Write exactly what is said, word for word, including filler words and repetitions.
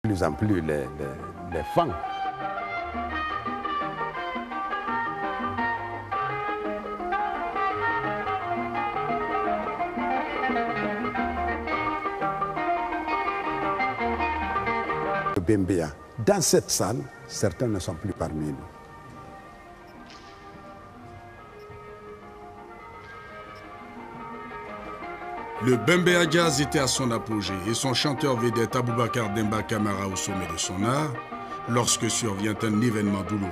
plus en plus les, les, les fans. Le Bembéa. Dans cette salle, certains ne sont plus parmi nous. Le Bembéa Jazz était à son apogée et son chanteur vedette Aboubacar Demba Camara au sommet de son art lorsque survient un événement douloureux.